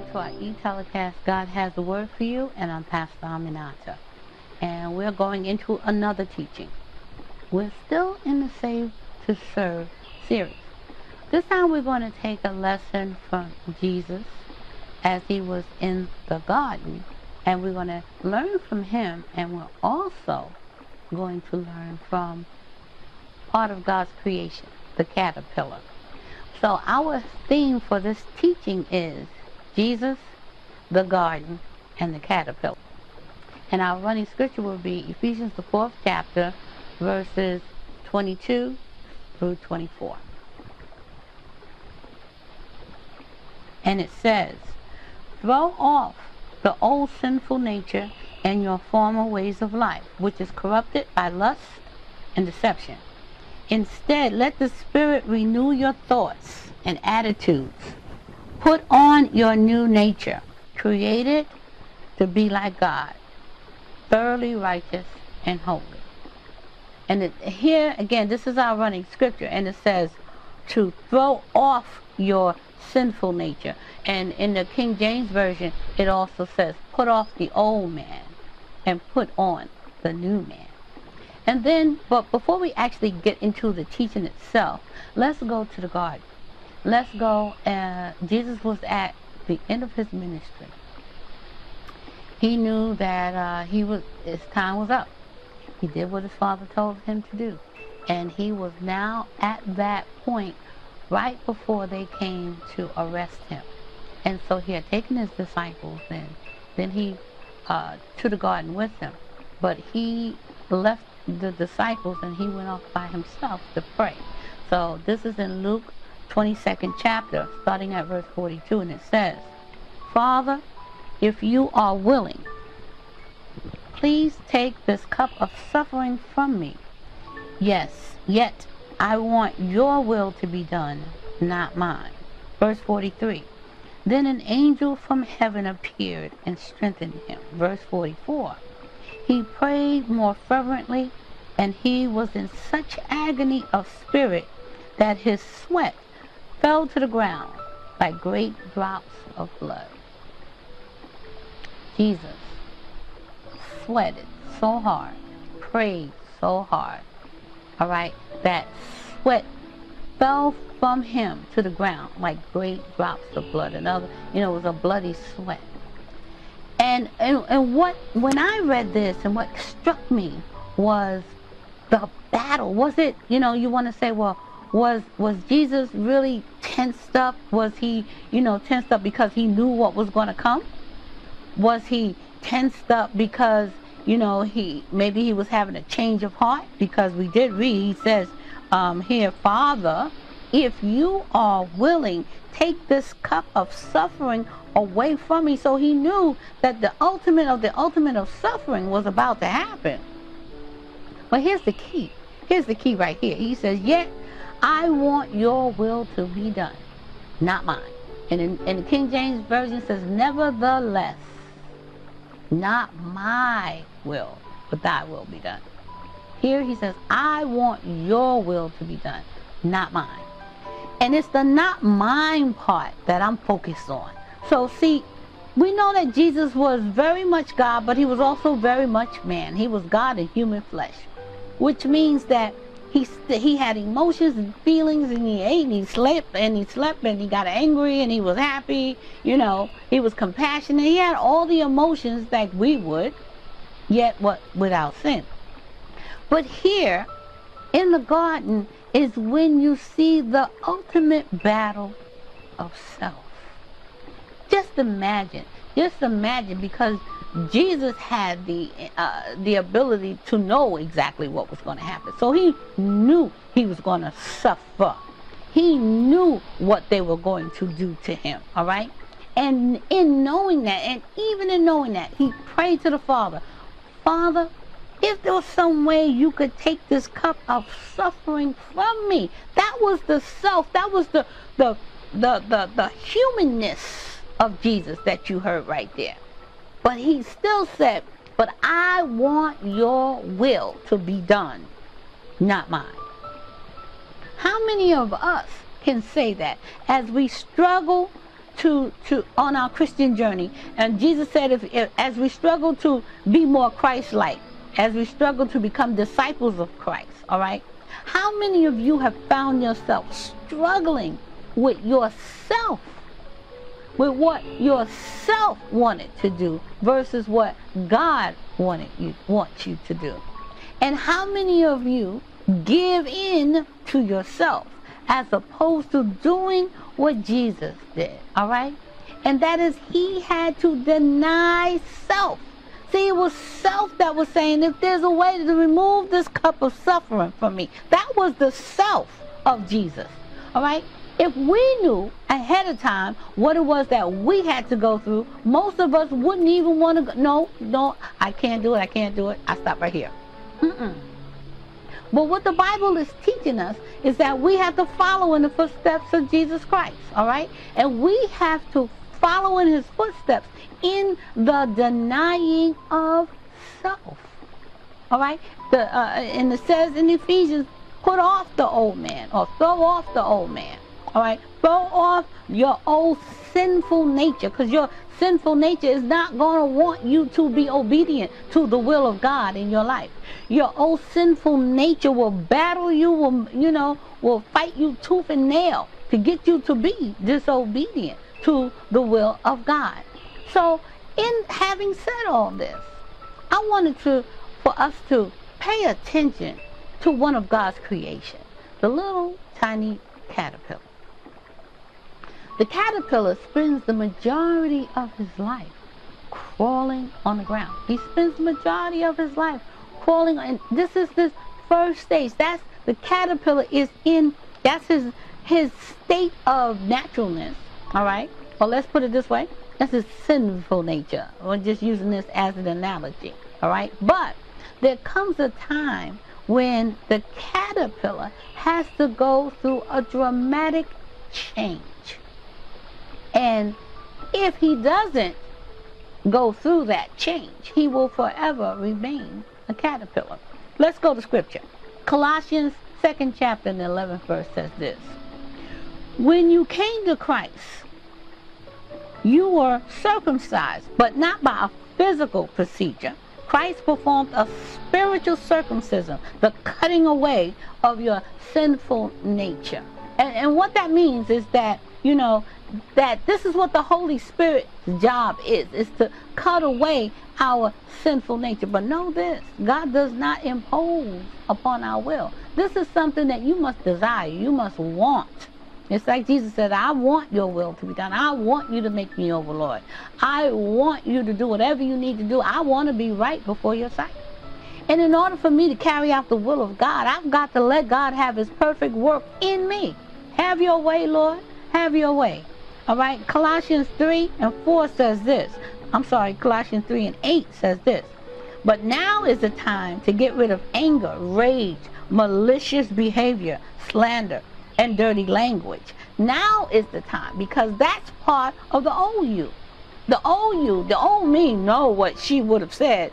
to our e-telecast, God Has a Word for You, and I'm Pastor Aminata. And we're going into another teaching. We're still in the Save to Serve series. This time we're going to take a lesson from Jesus as he was in the garden, and we're going to learn from him, and we're also going to learn from part of God's creation, the caterpillar. So our theme for this teaching is Jesus, the garden, and the caterpillar. And our running scripture will be Ephesians, the 4th chapter, verses 22 through 24. And it says, "Throw off the old sinful nature and your former ways of life, which is corrupted by lust and deception. Instead, let the Spirit renew your thoughts and attitudes. Put on your new nature, created to be like God, thoroughly righteous and holy." And here, again, this is our running scripture, and it says to throw off your sinful nature. And in the King James Version, it also says, put off the old man and put on the new man. And then, but before we actually get into the teaching itself, let's go to the garden. Let's go, Jesus was at the end of his ministry. He knew that his time was up. He did what his Father told him to do. And he was now at that point right before they came to arrest him. And so he had taken his disciples, and then he to the garden with them. But he left the disciples and he went off by himself to pray. So this is in Luke 22nd chapter, starting at verse 42, and it says, "Father, if you are willing, please take this cup of suffering from me. Yes, yet I want your will to be done, not mine." Verse 43, "Then an angel from heaven appeared and strengthened him." Verse 44, "He prayed more fervently, and he was in such agony of spirit that his sweat fell to the ground like great drops of blood." Jesus sweated so hard, prayed so hard, all right, that sweat fell from him to the ground like great drops of blood. Another, it was a bloody sweat. And what, when I read this, and what struck me was the battle. Was it, you want to say, well, was Jesus really tensed up? Was he, tensed up because he knew what was going to come? Was he tensed up because, maybe he was having a change of heart? Because we did read, he says here, "Father, if you are willing, take this cup of suffering away from me." So he knew that the ultimate of suffering was about to happen. But here's the key. Here's the key right here. He says, "Yet I want your will to be done, not mine." And in the King James Version, it says, "Nevertheless, not my will, but thy will be done." Here he says, "I want your will to be done, not mine." And it's the not mine part that I'm focused on. So see, we know that Jesus was very much God, but he was also very much man. He was God in human flesh, which means that he had emotions and feelings, and he ate and he slept and he got angry and he was happy. He was compassionate. He had all the emotions that we would, yet without sin. But here in the garden is when you see the ultimate battle of self. Just imagine, because Jesus had the ability to know exactly what was going to happen. So he knew he was going to suffer. He knew what they were going to do to him, all right? And in knowing that, and even in knowing that, he prayed to the Father, "Father, if there was some way you could take this cup of suffering from me." That was the self, that was the humanness of Jesus that you heard right there. But he still said, "But I want your will to be done, not mine." How many of us can say that as we struggle on our Christian journey. And Jesus said, if as we struggle to be more Christ-like, as we struggle to become disciples of Christ, all right, how many of you have found yourself struggling with yourself, with what yourself wanted to do versus what God wants you to do? And how many of you give in to yourself as opposed to doing what Jesus did, all right? And that is, he had to deny self. See, it was self that was saying, if there's a way to remove this cup of suffering from me. That was the self of Jesus, all right? If we knew ahead of time what it was that we had to go through, most of us wouldn't even want to go, no, I can't do it, I stop right here. But what the Bible is teaching us is that we have to follow in the footsteps of Jesus Christ, all right? And we have to follow in his footsteps in the denying of self, all right? And it says in Ephesians, put off the old man, or throw off the old man, all right? Throw off your old sinful nature, because your sinful nature is not going to want you to be obedient to the will of God in your life. Your old sinful nature will battle you, will fight you tooth and nail to get you to be disobedient to the will of God. So, in having said all this, I wanted for us to pay attention to one of God's creation, the little tiny caterpillar. The caterpillar spends the majority of his life crawling on the ground. He spends the majority of his life crawling, and this is this first stage. That's the caterpillar that's his state of naturalness, all right? Or let's put it this way, that's his sinful nature. We're just using this as an analogy, all right? But there comes a time when the caterpillar has to go through a dramatic change. And if he doesn't go through that change, he will forever remain a caterpillar. Let's go to scripture. Colossians 2nd chapter and the 11th verse says this: when you came to Christ, you were circumcised, but not by a physical procedure. Christ performed a spiritual circumcision, the cutting away of your sinful nature. And what that means is that, that this is what the Holy Spirit's job is to cut away our sinful nature. But know this, God does not impose upon our will. This is something that you must desire, you must want. It's like Jesus said, I want your will to be done. I want you to make me over, Lord. I want you to do whatever you need to do. I want to be right before your sight. And in order for me to carry out the will of God, I've got to let God have his perfect work in me. Have your way, Lord. Have your way. All right, Colossians 3 and 4 says this. Colossians 3 and 8 says this. But now is the time to get rid of anger, rage, malicious behavior, slander, and dirty language. Now is the time, because that's part of the old you. The old me know what she would have said,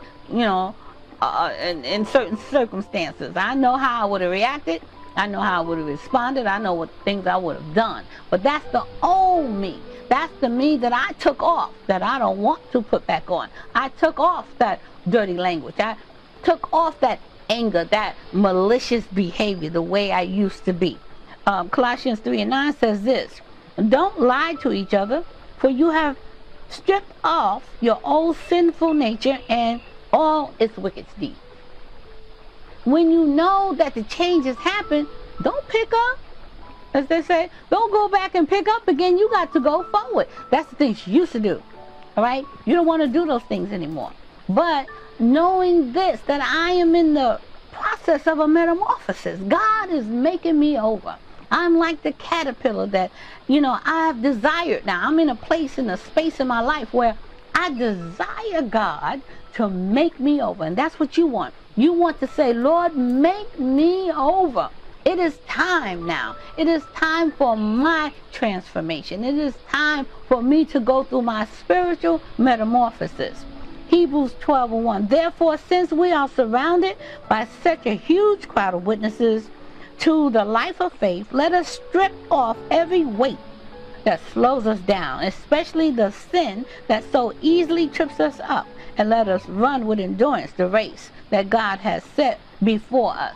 in certain circumstances. I know how I would have reacted. I know how I would have responded. I know what things I would have done. But that's the old me. That's the me that I took off, that I don't want to put back on. I took off that dirty language. I took off that anger, that malicious behavior, the way I used to be. Colossians 3 and 9 says this: don't lie to each other, for you have stripped off your old sinful nature and all its wicked deeds. When you know that the change has happened, don't pick up. As they say, don't go back and pick up again. You got to go forward. That's the things you used to do. All right? You don't want to do those things anymore. But knowing this, that I am in the process of a metamorphosis. God is making me over. I'm like the caterpillar that, I've desired now. I'm in a place, in a space in my life where I desire God to make me over. And that's what you want. You want to say, Lord, make me over. It is time now. It is time for my transformation. It is time for me to go through my spiritual metamorphosis. Hebrews 12 and 1. Therefore, since we are surrounded by such a huge crowd of witnesses to the life of faith, let us strip off every weight that slows us down, especially the sin that so easily trips us up, and let us run with endurance the race that God has set before us.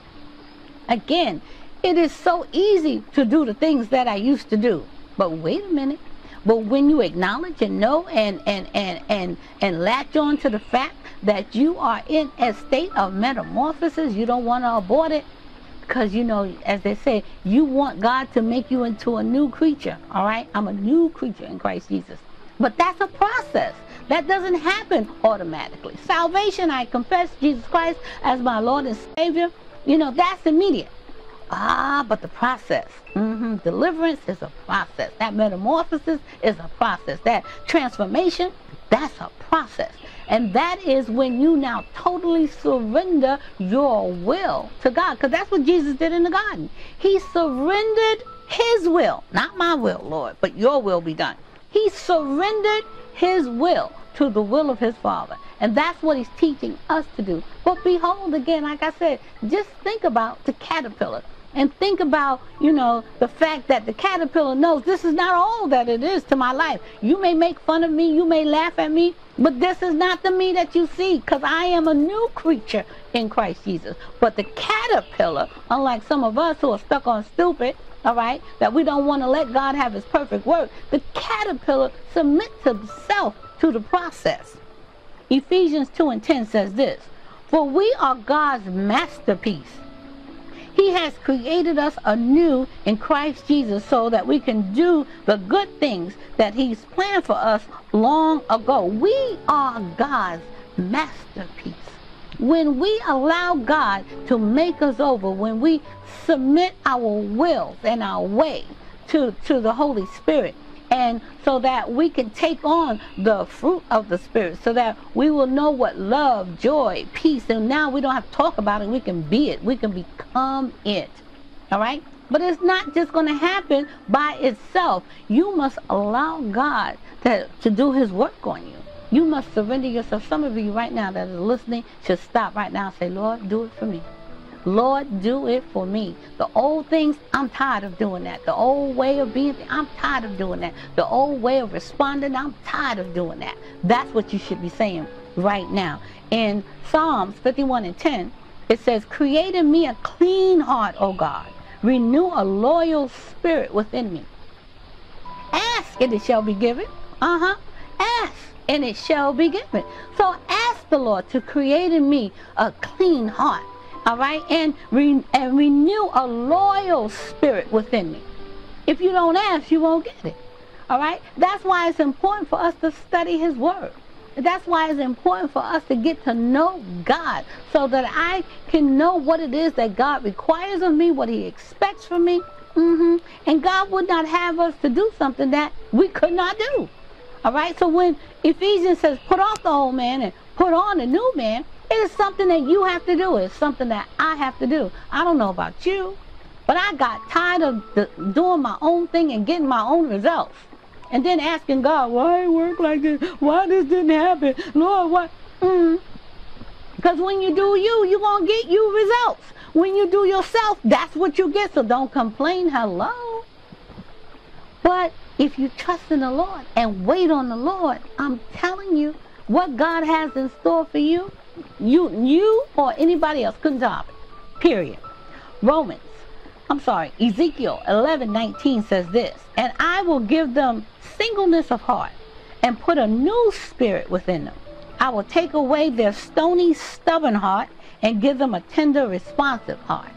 Again, it is so easy to do the things that I used to do. But wait a minute. But when you acknowledge and know and latch on to the fact that you are in a state of metamorphosis, you don't want to abort it. Because, you know, as they say, you want God to make you into a new creature. All right? I'm a new creature in Christ Jesus. But that's a process. That doesn't happen automatically. Salvation, I confess Jesus Christ as my Lord and Savior, you know, that's immediate. But the process, deliverance is a process. That metamorphosis is a process. That transformation, that's a process. And that is when you now totally surrender your will to God. Because that's what Jesus did in the garden. He surrendered his will. Not my will, Lord, but your will be done. He surrendered his will to the will of his Father. And that's what he's teaching us to do. But behold, again, like I said, just think about the caterpillar. And think about, you know, the fact that the caterpillar knows this is not all that it is to my life. You may make fun of me, you may laugh at me, but this is not the me that you see, because I am a new creature in Christ Jesus. But the caterpillar, unlike some of us who are stuck on stupid, all right, that we don't want to let God have his perfect work, the caterpillar submits himself to the process. Ephesians 2:10 says this, "For we are God's masterpiece. He has created us anew in Christ Jesus so that we can do the good things that he's planned for us long ago." We are God's masterpiece. When we allow God to make us over, when we submit our wills and our way to the Holy Spirit, and so that we can take on the fruit of the Spirit, so that we will know what love, joy, peace, and now we don't have to talk about it, we can be it, we can become it. All right? But it's not just going to happen by itself. You must allow God to do his work on you. You must surrender yourself. Some of you right now that are listening should stop right now and say, "Lord, do it for me. Lord, do it for me. The old things, I'm tired of doing that. The old way of being, I'm tired of doing that. The old way of responding, I'm tired of doing that." That's what you should be saying right now. In Psalms 51:10, it says, "Create in me a clean heart, O God. Renew a loyal spirit within me. Ask and it shall be given." Ask and it shall be given. So ask the Lord to create in me a clean heart. All right, and renew a loyal spirit within me. If you don't ask, you won't get it. All right, that's why it's important for us to study his word. That's why it's important for us to get to know God, so that I can know what it is that God requires of me, what he expects from me. And God would not have us to do something that we could not do. All right, so when Ephesians says put off the old man and put on the new man, it is something that you have to do. It's something that I have to do. I don't know about you, but I got tired of doing my own thing and getting my own results. And then asking God, why it work like this? Why this didn't happen? Lord, why? Because when you do you, you're going to get you results. When you do yourself, that's what you get. So don't complain. Hello. But if you trust in the Lord and wait on the Lord, I'm telling you, what God has in store for you, you or anybody else couldn't top it. Period. Ezekiel 11:19 says this, "And I will give them singleness of heart and put a new spirit within them. I will take away their stony, stubborn heart and give them a tender, responsive heart."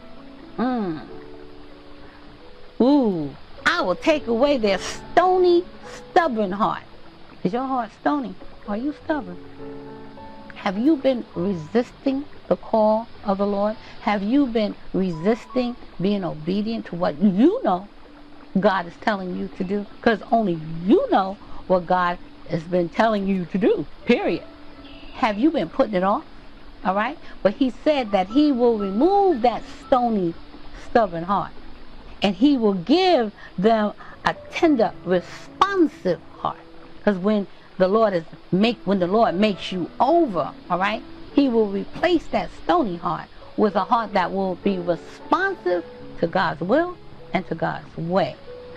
I will take away their stony, stubborn heart. Is your heart stony? Are you stubborn? Have you been resisting the call of the Lord? Have you been resisting being obedient to what you know God is telling you to do? Because only you know what God has been telling you to do, period. Have you been putting it off? All right? But he said that he will remove that stony, stubborn heart. And he will give them a tender, responsive heart. Because when the Lord makes you over, all right, he will replace that stony heart with a heart that will be responsive to God's will and to God's way.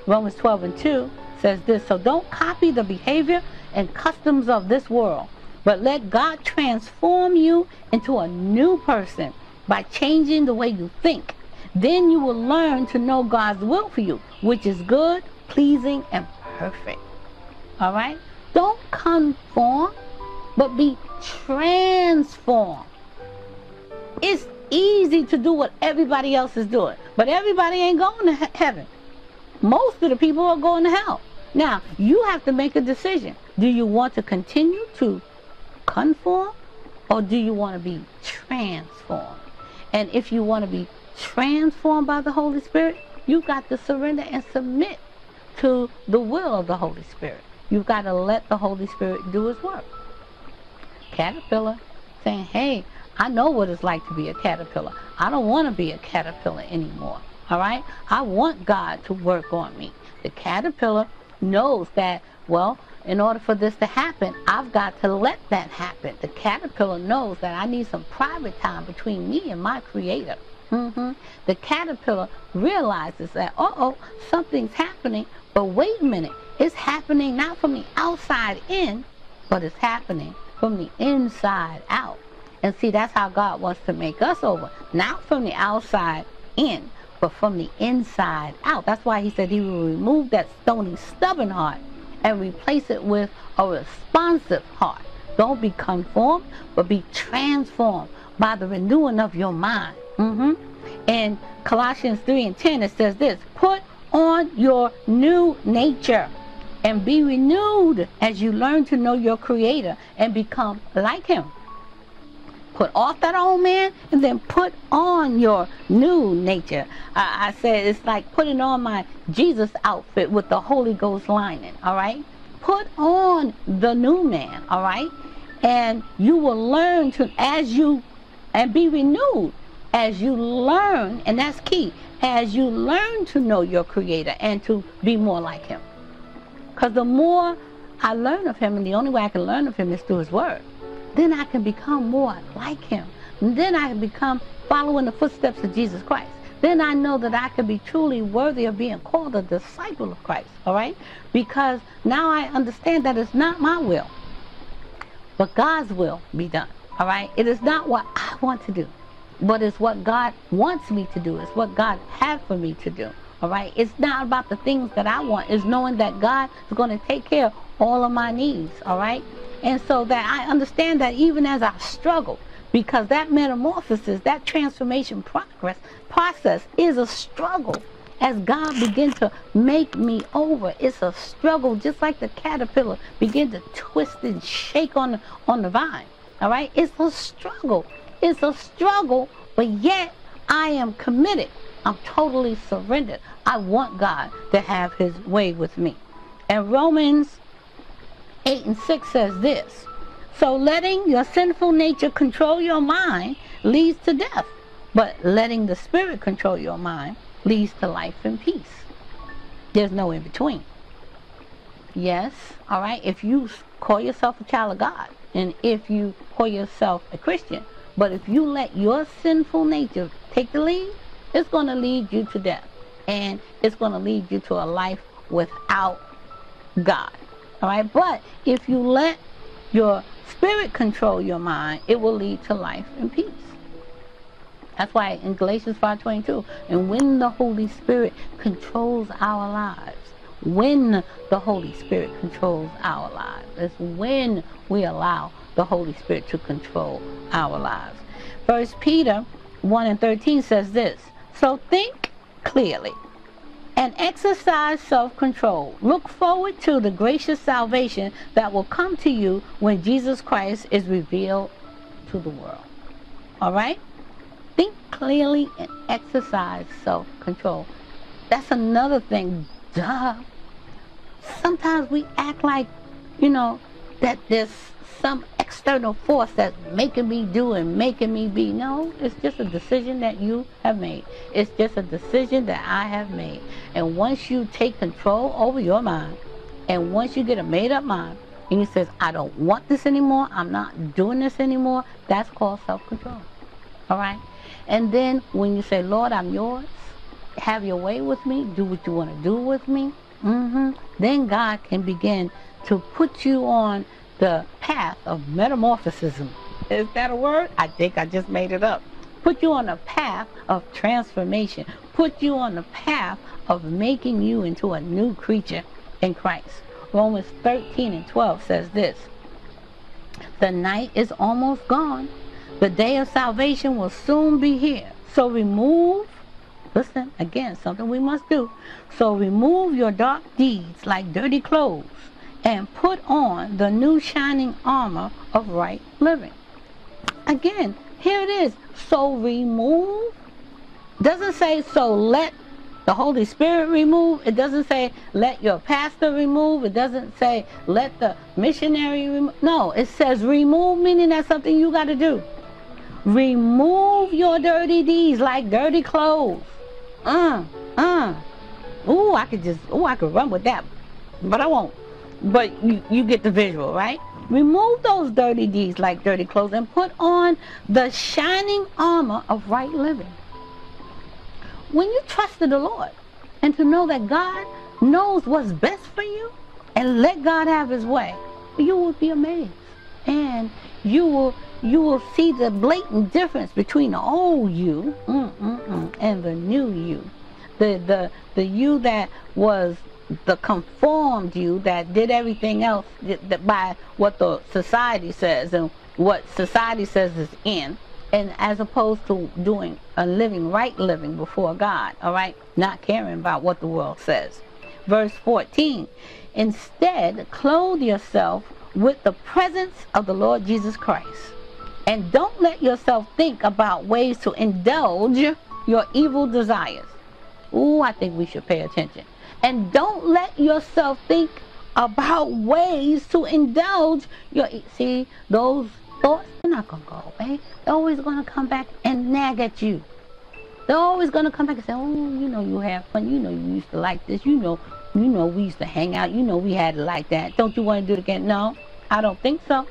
Romans 12:2 says this, so don't copy the behavior and customs of this world, but let God transform you into a new person by changing the way you think. Then you will learn to know God's will for you, which is good, pleasing, and perfect. All right? Don't conform, but be transformed. It's easy to do what everybody else is doing, but everybody ain't going to heaven. Most of the people are going to hell. Now, you have to make a decision. Do you want to continue to conform, or do you want to be transformed? And if you want to be transformed by the Holy Spirit, you've got to surrender and submit to the will of the Holy Spirit. You've got to let the Holy Spirit do his work. Caterpillar saying, hey, I know what it's like to be a caterpillar. I don't want to be a caterpillar anymore. All right? I want God to work on me. The caterpillar knows that, well, in order for this to happen, I've got to let that happen. The caterpillar knows that I need some private time between me and my Creator. The caterpillar realizes that, something's happening, but wait a minute. It's happening not from the outside in, but it's happening from the inside out. And see, that's how God wants to make us over. Not from the outside in, but from the inside out. That's why he said he will remove that stony, stubborn heart and replace it with a responsive heart. Don't be conformed, but be transformed by the renewing of your mind. In Colossians 3:10, it says this, put on your new nature and be renewed as you learn to know your Creator and become like him. Put off that old man and then put on your new nature. I said it's like putting on my Jesus outfit with the Holy Ghost lining, all right? Put on the new man, all right? And you will learn to, and be renewed as you learn, and that's key, as you learn to know your Creator and to be more like him. Because the more I learn of him, and the only way I can learn of him is through his word, then I can become more like him. And then I can become following the footsteps of Jesus Christ. Then I know that I can be truly worthy of being called a disciple of Christ, all right? Because now I understand that it's not my will, but God's will be done, all right? It is not what I want to do, but it's what God wants me to do. It's what God has for me to do, all right? It's not about the things that I want. It's knowing that God is going to take care of all of my needs, all right? And so that I understand that even as I struggle, because that metamorphosis, that transformation process is a struggle. As God begins to make me over, it's a struggle, just like the caterpillar begin to twist and shake on the vine. All right? It's a struggle. It's a struggle, but yet I am committed. I'm totally surrendered. I want God to have his way with me. And Romans 8:6 says this, so letting your sinful nature control your mind leads to death, but letting the Spirit control your mind leads to life and peace. There's no in between. Yes, all right, if you call yourself a child of God, and if you call yourself a Christian, but if you let your sinful nature take the lead, it's going to lead you to death, and it's going to lead you to a life without God. All right, but if you let your Spirit control your mind, it will lead to life and peace. That's why in Galatians 5:22, and when the Holy Spirit controls our lives, when the Holy Spirit controls our lives, it's when we allow the Holy Spirit to control our lives. 1 Peter 1:13 says this, so think clearly and exercise self-control. Look forward to the gracious salvation that will come to you when Jesus Christ is revealed to the world. All right? Think clearly and exercise self-control. That's another thing. Duh. Sometimes we act like, that there's some external force that's making me do and making me be. No, it's just a decision that you have made. It's just a decision that I have made. And once you take control over your mind, and once you get a made-up mind, and you say, I don't want this anymore, I'm not doing this anymore, that's called self-control. All right? And then when you say, Lord, I'm yours, have your way with me, do what you want to do with me, then God can begin to put you on the path of metamorphosis. Is that a word? I think I just made it up. Put you on a path of transformation. Put you on the path of making you into a new creature in Christ. Romans 13:12 says this: the night is almost gone. The day of salvation will soon be here. So remove, listen, again, something we must do. So remove your dark deeds like dirty clothes and put on the new shining armor of right living. Again, here it is. So remove. Doesn't say so let the Holy Spirit remove. It doesn't say let your pastor remove. It doesn't say let the missionary remove. No, it says remove, meaning that's something you got to do. Remove your dirty deeds like dirty clothes. Ooh, I could run with that, but I won't. But you get the visual, right? Remove those dirty deeds like dirty clothes and put on the shining armor of right living. When you trust in the Lord and to know that God knows what's best for you and let God have his way, you will be amazed. And you will see the blatant difference between the old you and the new you. The you that was the conformed you that did everything else by what the society says and what society says is in, and as opposed to doing a right living before God, all right? Not caring about what the world says. Verse 14, instead, clothe yourself with the presence of the Lord Jesus Christ. And don't let yourself think about ways to indulge your evil desires. Ooh, I think we should pay attention. And don't let yourself think about ways to indulge your... See, those thoughts, they're not going to go away. They're always going to come back and nag at you. They're always going to come back and say, oh, you know you have fun. You know you used to like this. You know we used to hang out. You know we had it like that. Don't you want to do it again? No, I don't think so.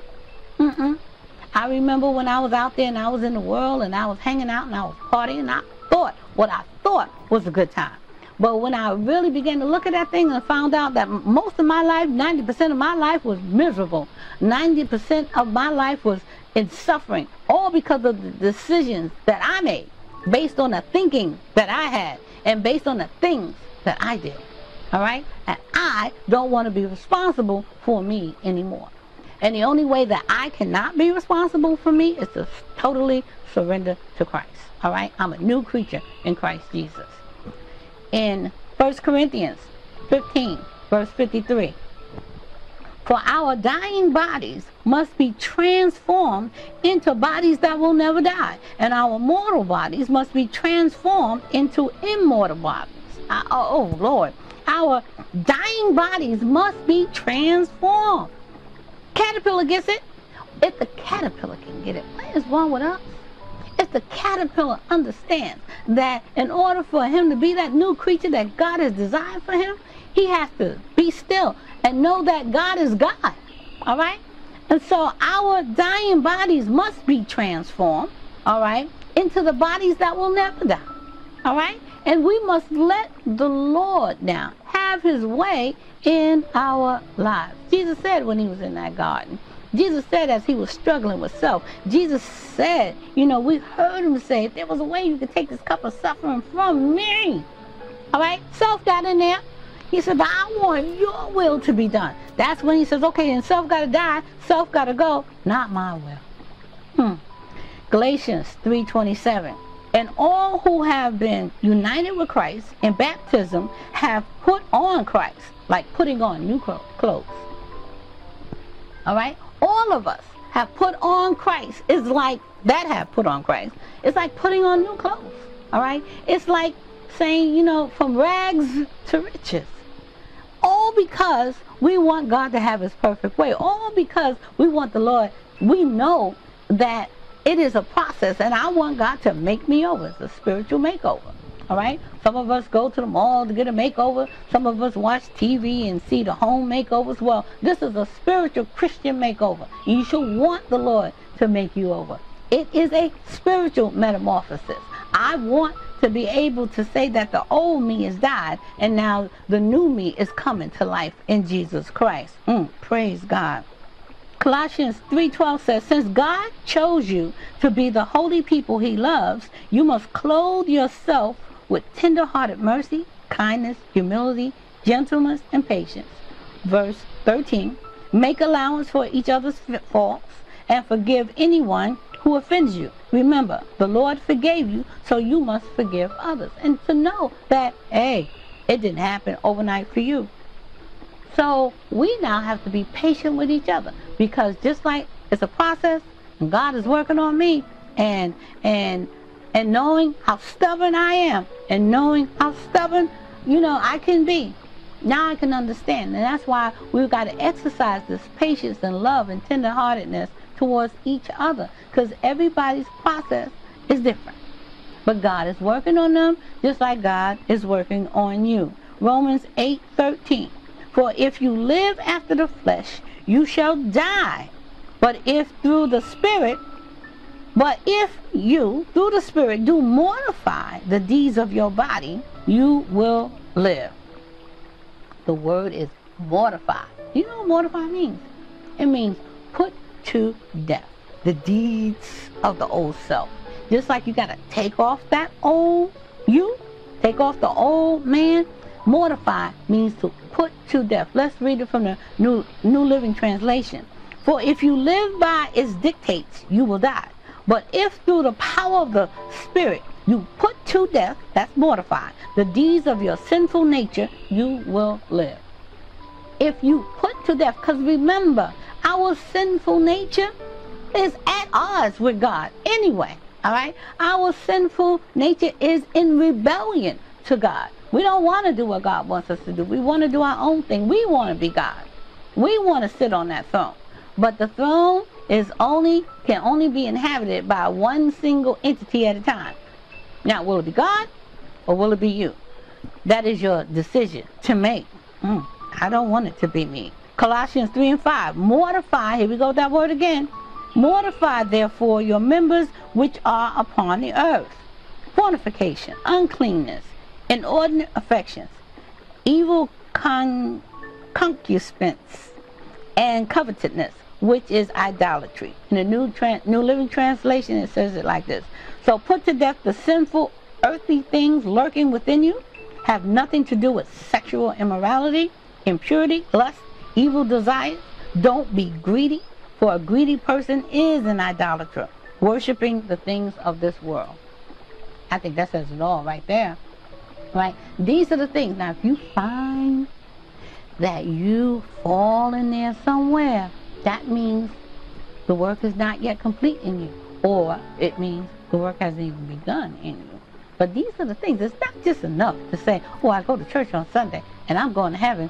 I remember when I was out there and I was in the world and I was hanging out and I was partying and I thought what I thought was a good time. But when I really began to look at that thing and found out that most of my life, 90% of my life was miserable. 90% of my life was in suffering, all because of the decisions that I made, based on the thinking that I had and based on the things that I did. All right? And I don't want to be responsible for me anymore. And the only way that I cannot be responsible for me is to totally surrender to Christ. All right? I'm a new creature in Christ Jesus. In 1 Corinthians 15, verse 53, for our dying bodies must be transformed into bodies that will never die, and our mortal bodies must be transformed into immortal bodies. Oh, Lord. Our dying bodies must be transformed. Caterpillar gets it. If the caterpillar can get it, what is wrong with us? If the caterpillar understands that in order for him to be that new creature that God has designed for him, he has to be still and know that God is God. All right? And so our dying bodies must be transformed, all right, into the bodies that will never die. All right? And we must let the Lord now have his way in our lives. Jesus said when he was in that garden, Jesus said as he was struggling with self, Jesus said, we heard him say, if there was a way you could take this cup of suffering from me. All right? Self got in there. He said, but I want your will to be done. That's when he says, okay, and self got to die. Self got to go. Not my will. Galatians 3:27. And all who have been united with Christ in baptism have put on Christ, like putting on new clothes. All right? All of us have put on Christ. It's like that have put on Christ. It's like putting on new clothes. All right? It's like saying, from rags to riches. All because we want God to have his perfect way. All because we want the Lord. We know that it is a process, and I want God to make me over. It's a spiritual makeover. All right? Some of us go to the mall to get a makeover. Some of us watch TV and see the home makeovers. Well, this is a spiritual Christian makeover. You should want the Lord to make you over. It is a spiritual metamorphosis. I want to be able to say that the old me has died and now the new me is coming to life in Jesus Christ. Praise God. Colossians 3:12 says, since God chose you to be the holy people he loves, you must clothe yourself with tender-hearted mercy, kindness, humility, gentleness, and patience. Verse 13, make allowance for each other's faults and forgive anyone who offends you. Remember, the Lord forgave you, so you must forgive others. And to know that, hey, it didn't happen overnight for you. So we now have to be patient with each other, because just like it's a process, and God is working on me, and knowing how stubborn I am, and knowing how stubborn, I can be. Now I can understand, and that's why we've got to exercise this patience and love and tenderheartedness towards each other, because everybody's process is different. But God is working on them just like God is working on you. Romans 8:13. For if you live after the flesh, you shall die. But if you, through the Spirit, do mortify the deeds of your body, you will live. The word is mortify. You know what mortify means? It means put to death the deeds of the old self. Just like you got to take off that old you, take off the old man. Mortify means to put to death. Let's read it from the New Living Translation. For if you live by its dictates, you will die. But if through the power of the Spirit you put to death, that's mortify, the deeds of your sinful nature, you will live. If you put to death, because remember, our sinful nature is at odds with God anyway, all right? Our sinful nature is in rebellion to God. We don't want to do what God wants us to do. We want to do our own thing. We want to be God. We want to sit on that throne. But the throne can only be inhabited by one single entity at a time. Now, will it be God or will it be you? That is your decision to make. I don't want it to be me. Colossians 3:5. Mortify, here we go with that word again. Mortify, therefore, your members which are upon the earth. Fornication, uncleanness, inordinate affections, evil concupiscence, and covetousness, which is idolatry. In the New Living Translation, it says it like this. So put to death the sinful, earthly things lurking within you. Have nothing to do with sexual immorality, impurity, lust, evil desires. Don't be greedy, for a greedy person is an idolater, worshiping the things of this world. I think that says it all right there. Right? These are the things. Now, if you find that you fall in there somewhere, that means the work is not yet complete in you. Or it means the work hasn't even begun in you. But these are the things. It's not just enough to say, oh, I go to church on Sunday and I'm going to heaven.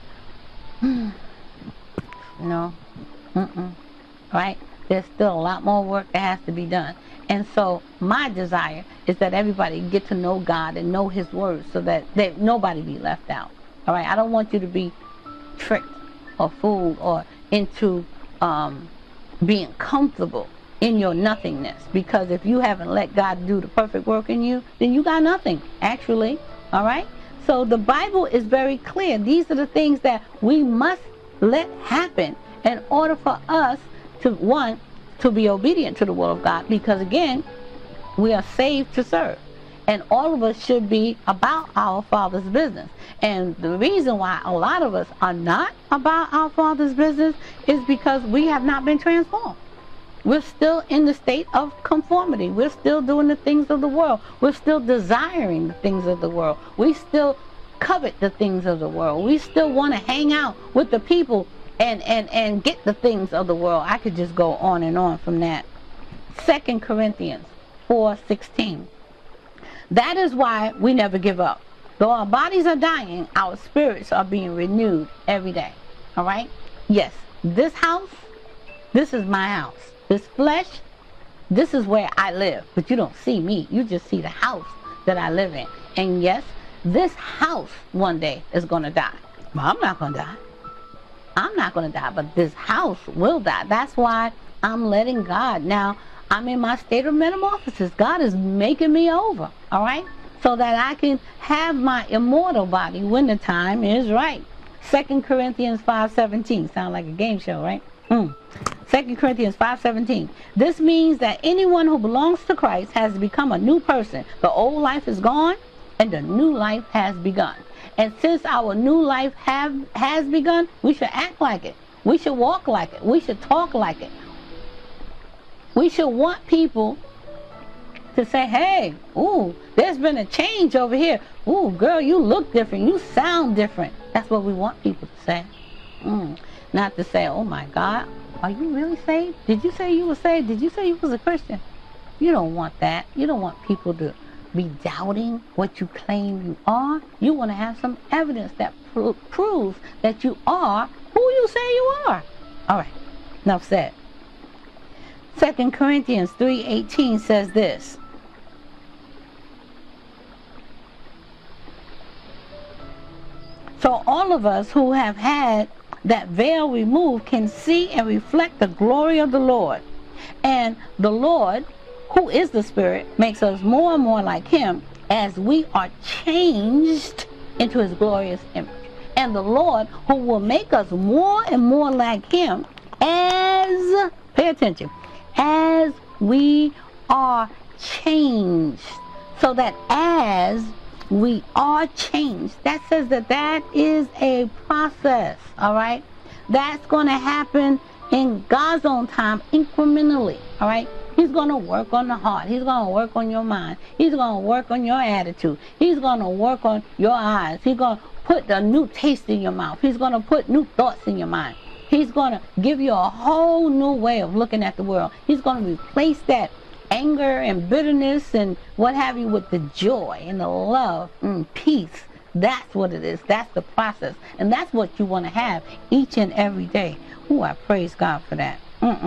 No. Right? There's still a lot more work that has to be done. And so my desire is that everybody get to know God and know his word, so that nobody be left out. All right? I don't want you to be tricked or fooled or into being comfortable in your nothingness. Because if you haven't let God do the perfect work in you, then you got nothing, actually. All right? So the Bible is very clear. These are the things that we must let happen in order for us to be obedient to the will of God, because again, we are saved to serve, and all of us should be about our Father's business. And the reason why a lot of us are not about our Father's business is because we have not been transformed. We're still in the state of conformity. We're still doing the things of the world. We're still desiring the things of the world. We still covet the things of the world. We still want to hang out with the people and get the things of the world. I could just go on and on from that. 2 Corinthians 4:16. That is why we never give up. Though our bodies are dying, our spirits are being renewed every day. All right? Yes, this house, this is my house. This flesh, this is where I live. But you don't see me. You just see the house that I live in. And yes, this house one day is going to die. But I'm not going to die. I'm not going to die, but this house will die. That's why I'm letting God. Now, I'm in my state of metamorphosis. God is making me over. All all right? So that I can have my immortal body when the time is right. 2 Corinthians 5:17. Sound like a game show, right? 2 Corinthians 5:17. This means that anyone who belongs to Christ has become a new person. The old life is gone and the new life has begun. And since our new life has begun, we should act like it. We should walk like it. We should talk like it. We should want people to say, hey, ooh, there's been a change over here. Ooh, girl, you look different. You sound different. That's what we want people to say. Not to say, oh my God, are you really saved? Did you say you were saved? Did you say you was a Christian? You don't want that. You don't want people to be doubting what you claim you are. You want to have some evidence that proves that you are who you say you are. All right, enough said. 2 Corinthians 3:18 says this. So all of us who have had that veil removed can see and reflect the glory of the Lord. And the Lord, who is the Spirit, makes us more and more like Him as we are changed into His glorious image. And the Lord, who will make us more and more like Him as, pay attention, as we are changed. So that as we are changed, that says that is a process, all right? That's going to happen in God's own time, incrementally, all right? He's going to work on the heart. He's going to work on your mind. He's going to work on your attitude. He's going to work on your eyes. He's going to put a new taste in your mouth. He's going to put new thoughts in your mind. He's going to give you a whole new way of looking at the world. He's going to replace that anger and bitterness and what have you with the joy and the love and peace. That's what it is. That's the process. And that's what you want to have each and every day. Ooh, I praise God for that.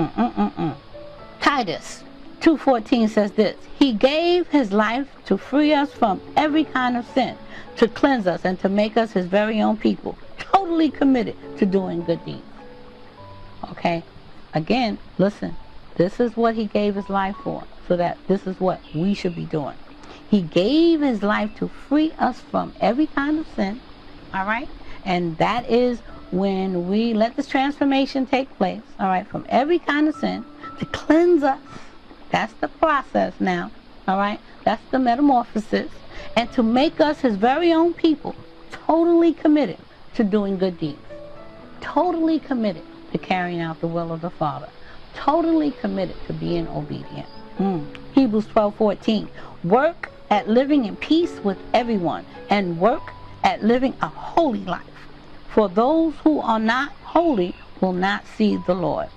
Titus 2:14 says this. He gave His life to free us from every kind of sin, to cleanse us and to make us His very own people, totally committed to doing good deeds. Okay? Again, listen. This is what He gave His life for, so that this is what we should be doing. He gave His life to free us from every kind of sin, all right? And that is when we let this transformation take place, all right, from every kind of sin, to cleanse us. That's the process now, all right? That's the metamorphosis. And to make us His very own people, totally committed to doing good deeds, totally committed to carrying out the will of the Father, totally committed to being obedient. Hebrews 12:14. Work at living in peace with everyone, and work at living a holy life. For those who are not holy will not see the Lord.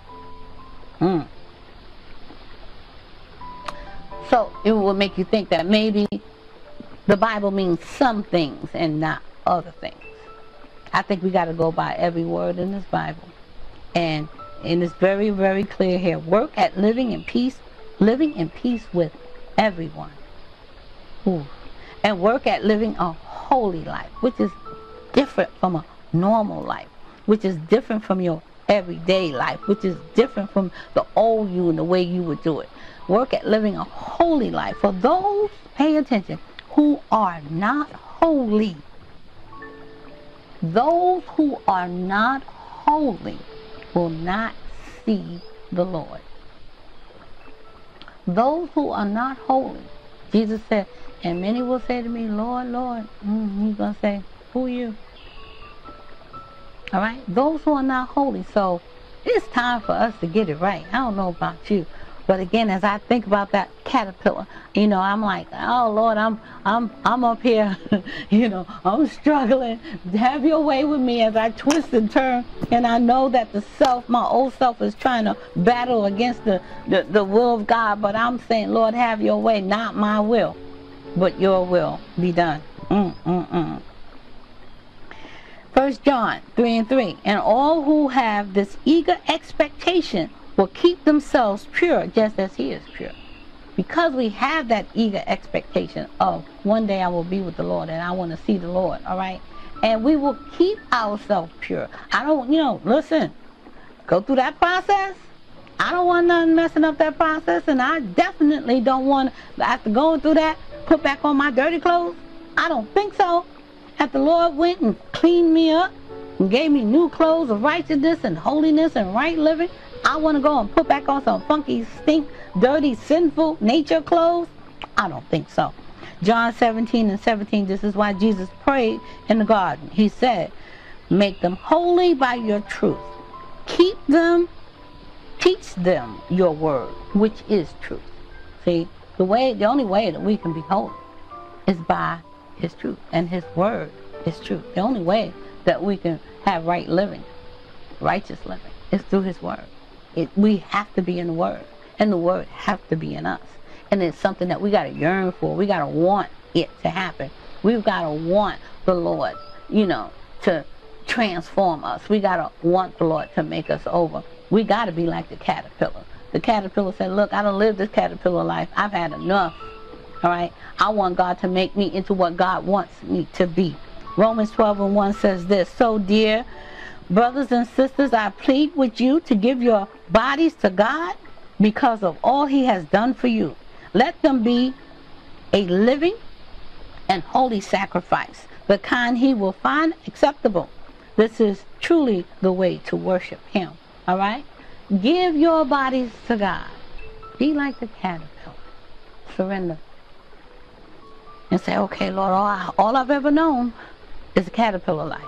So it will make you think that maybe the Bible means some things and not other things. I think we got to go by every word in this Bible. And it's very, very clear here. Work at living in peace with everyone. And work at living a holy life, which is different from a normal life, which is different from your everyday life, which is different from the old you and the way you would do it. Work at living a holy life. For those, pay attention, who are not holy. Those who are not holy will not see the Lord. Those who are not holy, Jesus said, and many will say to me, Lord, Lord. He's going to say, who are you? All right? Those who are not holy. So it's time for us to get it right. I don't know about you. But again, as I think about that caterpillar, you know, I'm like, oh Lord, I'm up here, you know, I'm struggling. Have your way with me as I twist and turn, and I know that the self, my old self, is trying to battle against the will of God. But I'm saying, Lord, have your way, not my will, but your will be done. 1 John 3:3, and all who have this eager expectation will keep themselves pure just as He is pure. Because we have that eager expectation of one day I will be with the Lord and I want to see the Lord, all right? And we will keep ourselves pure. I don't, listen, go through that process. I don't want nothing messing up that process, and I definitely don't want, after going through that, put back on my dirty clothes? I don't think so. After the Lord went and cleaned me up and gave me new clothes of righteousness and holiness and right living, I want to go and put back on some funky, dirty, sinful nature clothes? I don't think so. John 17:17, this is why Jesus prayed in the garden. He said, make them holy by your truth. Keep them, teach them your word, which is truth. See, the only way that we can be holy is by his truth, and his word is truth. The only way that we can have right living, righteous living, is through his word. We have to be in the word, and the word has to be in us. And it's something that we got to yearn for. We got to want it to happen. We've got to want the Lord, to transform us. We got to want the Lord to make us over. We got to be like the caterpillar. The caterpillar said, look, I done lived this caterpillar life. I've had enough. All right? I want God to make me into what God wants me to be. Romans 12:1 says this, so dear brothers and sisters, I plead with you to give your bodies to God because of all he has done for you. Let them be a living and holy sacrifice, the kind he will find acceptable. This is truly the way to worship him. All right? Give your bodies to God. Be like the caterpillar. Surrender. And say, okay, Lord, all I've ever known is a caterpillar life.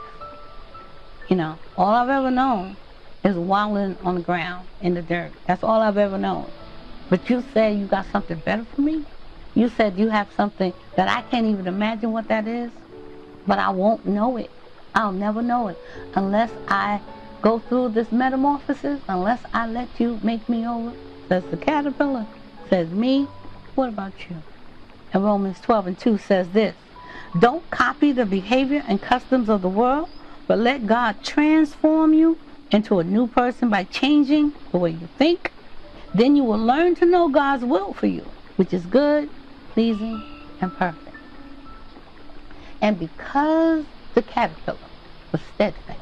All I've ever known is wallowing on the ground in the dirt. That's all I've ever known. But you said you got something better for me? You said you have something that I can't even imagine what that is? But I won't know it. I'll never know it unless I go through this metamorphosis, unless I let you make me over. Says the caterpillar. Says me. What about you? And Romans 12:2 says this, don't copy the behavior and customs of the world, but let God transform you into a new person by changing the way you think. Then you will learn to know God's will for you, which is good, pleasing, and perfect. And because the caterpillar was steadfast,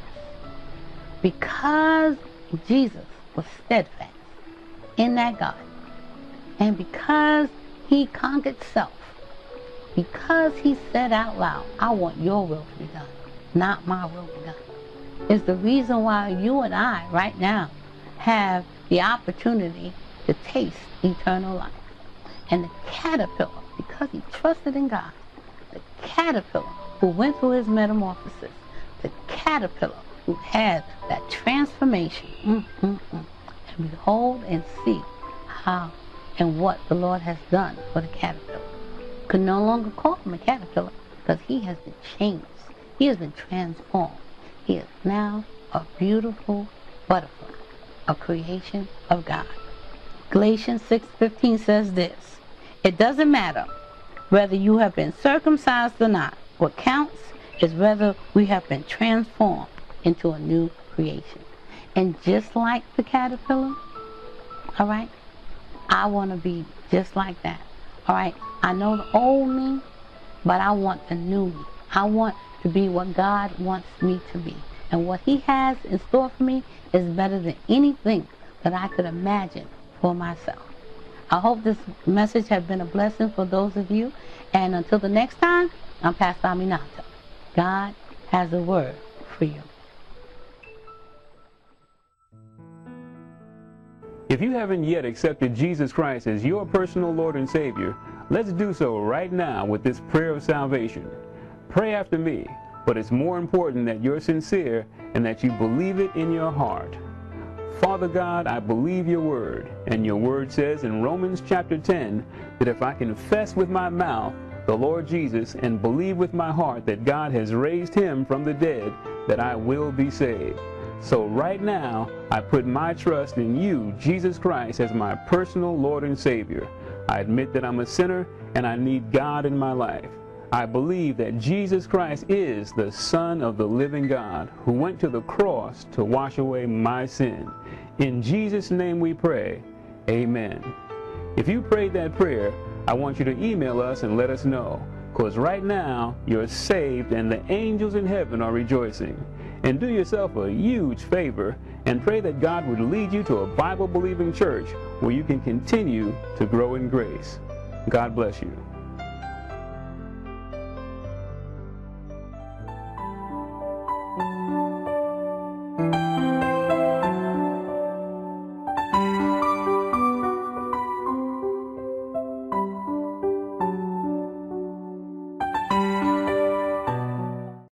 because Jesus was steadfast in that garden, and because he conquered self, because he said out loud, I want your will to be done, not my will to be done, is the reason why you and I right now have the opportunity to taste eternal life. And the caterpillar, because he trusted in God, the caterpillar who went through his metamorphosis, the caterpillar who had that transformation, and behold and see how and what the Lord has done for the caterpillar. Could no longer call him a caterpillar because he has been changed. He has been transformed. He is now a beautiful butterfly, a creation of God. Galatians 6:15 says this, it doesn't matter whether you have been circumcised or not. What counts is whether we have been transformed into a new creation. And just like the caterpillar, all right, I want to be just like that. All right, I know the old me, but I want the new me. I want to be what God wants me to be. And what he has in store for me is better than anything that I could imagine for myself. I hope this message has been a blessing for those of you. And until the next time, I'm Pastor Aminata. God has a word for you. If you haven't yet accepted Jesus Christ as your personal Lord and Savior, let's do so right now with this prayer of salvation. Pray after me, but it's more important that you're sincere and that you believe it in your heart. Father God, I believe your word, and your word says in Romans chapter 10 that if I confess with my mouth the Lord Jesus and believe with my heart that God has raised him from the dead, that I will be saved. So right now, I put my trust in you, Jesus Christ, as my personal Lord and Savior. I admit that I'm a sinner and I need God in my life. I believe that Jesus Christ is the Son of the living God who went to the cross to wash away my sin. In Jesus' name we pray, amen. If you prayed that prayer, I want you to email us and let us know, because right now you're saved and the angels in heaven are rejoicing. And do yourself a huge favor and pray that God would lead you to a Bible-believing church where you can continue to grow in grace. God bless you.